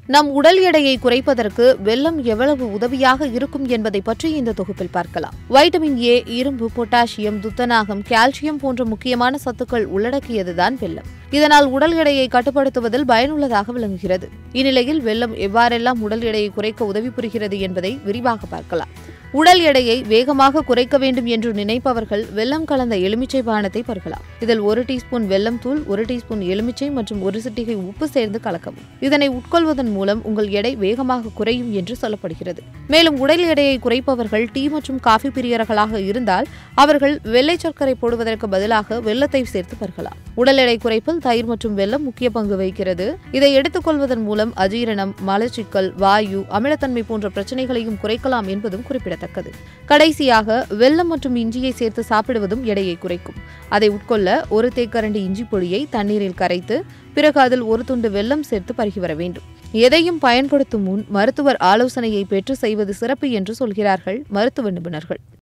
நம் உடல் எடையை குறைப்பதற்கு வெல்லம் எவ்வளவு உதவியாக இருக்கும் என்பதை பற்றி இந்த தொகுப்பில் பார்க்கலாம். வைட்டமின் ஏ, இரும்பு, பொட்டாசியம், துத்தநாகம், கால்சியம் போன்ற முக்கியமான சத்துக்கள் உள்ளடக்கியதுதான் வெல்லம். இதனால் உடல் எடையை கட்டுப்படுத்துவதில் பயனுள்ளதாக விளங்குகிறது. இந்நிலையில் வெல்லம் எவ்வாறெல்லாம் உடல் எடையை குறைக்க உதவி புரிகிறது என்பதை விரிவாக பார்க்கலாம். உடல் எடையை வேகமாக குறைக்க வேண்டும் என்று நினைப்பவர்கள் வெல்லம் கலந்த எலுமிச்சை பானத்தை பருகலாம். இதில் 1 டீஸ்பூன் வெல்லம் தூள், 1 டீஸ்பூன் எலுமிச்சை மற்றும் 1 சிட்டிகை உப்பு சேர்ந்து கலக்கவும். இதனை உட்கொள்வதன் மூலம் உங்கள் எடை வேகமாக குறையும் என்று சொல்லப்படுகிறது. மேலும் உடல் எடையை குறைப்பவர்கள் டீ மற்றும் காஃபி பிரியர்களாக இருந்தால் அவர்கள் வெள்ளை சர்க்கரை போடுவதற்கு பதிலாக வெல்லத்தை சேர்த்து பருகலாம். உடல் எடை குறைப்பில் தயிர் மற்றும் வெல்லம் முக்கிய பங்கு வகிக்கிறது. இதை எடுத்துக்கொள்வதன் மூலம் அஜீரணம், மலச்சிக்கல், வாயு, அமிலத்தன்மை போன்ற பிரச்சனைகளையும் குறைக்கலாம் என்பதும் குறிப்பிடத்தக்கது. கடைசியாக வெல்லம் மற்றும் இஞ்சியை சேர்த்து சாப்பிடுவதும் எடையை குறைக்கும். அதை உட்கொள்ள 1 தேக்கரண்டி இஞ்சி பொடியை தண்ணீரில் கரைத்து பிறகு அதில் 1 துண்டு வெல்லம் சேர்த்து பருகி வர வேண்டும். எதையும் பயன்படுத்தும் முன் மருத்துவர் ஆலோசனையை பெற்று செய்வது சிறப்பு என்று சொல்கிறார்கள் மருத்துவ நிபுணர்கள்.